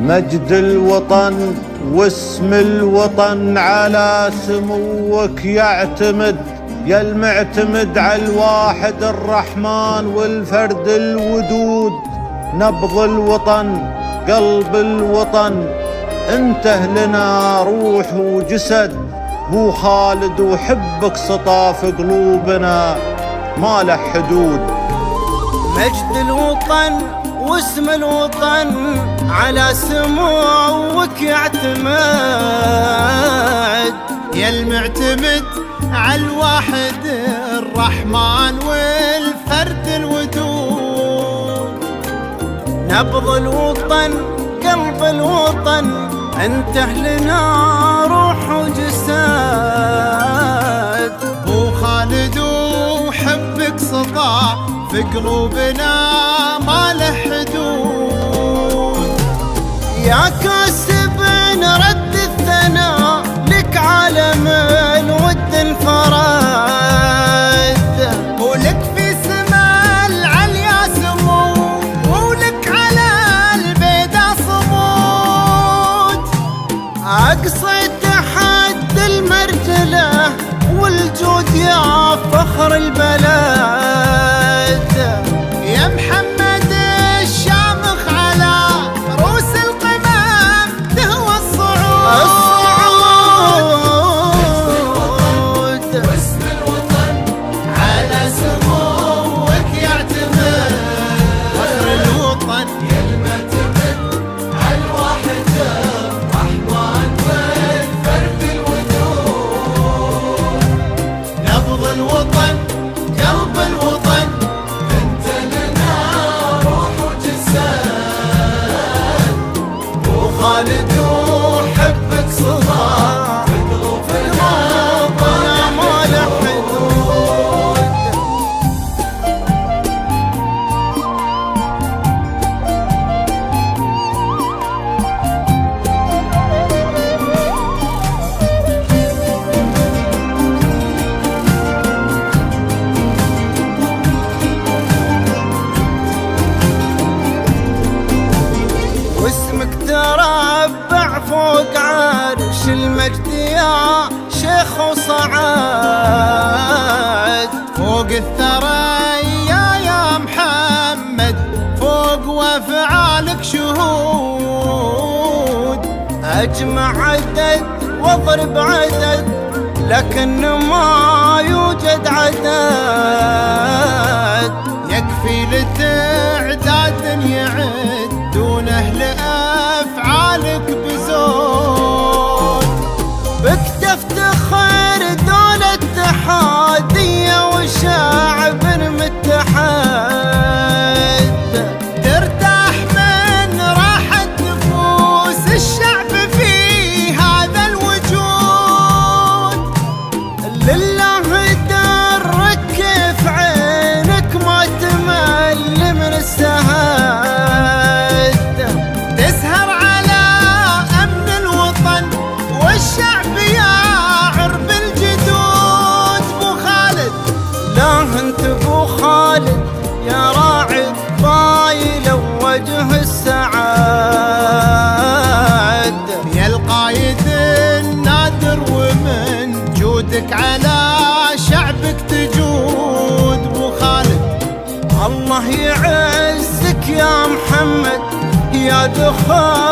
مجد الوطن واسم الوطن على سموك يعتمد، يا المعتمد على الواحد الرحمن والفرد الودود. نبض الوطن قلب الوطن، انته لنا روح وجسد، بو خالد وحبك سطى في قلوبنا ما له حدود. مجد الوطن واسم الوطن على سموك يعتمد، يا المعتمد على الواحد الرحمن والفرد الودود. نبض الوطن قلب الوطن، انت لنا روح وجسد، بو خالد وحبك سطع في قلوبنا ما له حدود. يا كاسب نرد الثناء لك عالم الود انفرد، ولك في سما العليا سمو، ولك على البيدا صمود. اقصى تحد المرجله والجود يا فخر البلد، يا محمد الشامخ على روس القمم تهوى الصعود. واسم الوطن على سموك يعتمد، فخر الوطن يا المعتمد على الواحد الرحمن والفرد الودود. نبض الوطن قلب الوطن، انت لنا روح وجسد، وخالد وحبك صدى في قلوبنا ما له حدود. واسمك تربع فوق عرش المجد يا شيخ وصعد، فوق الثريا يا محمد، فوق وافعالك شهود. اجمع عدد واضرب عدد لكن ما يوجد عدد، يكفي لتعداد يعد دونه لأفعالك بزود. بك تفتخر دولة اتحادية وشعب متحد، ترتاح من راحة نفوس الشعب في هذا الوجود. لله درك كيف عينك ما تمل من السهد، تسهر على أمن الوطن والشعب يا عرب الجدود. بو خالد لا انت بو خالد يا راعي الطايل ووجه السعاد، يا القايد النادر ومن جودك على شعبك تجود. بو خالد الله يعزك يا محمد يا دخان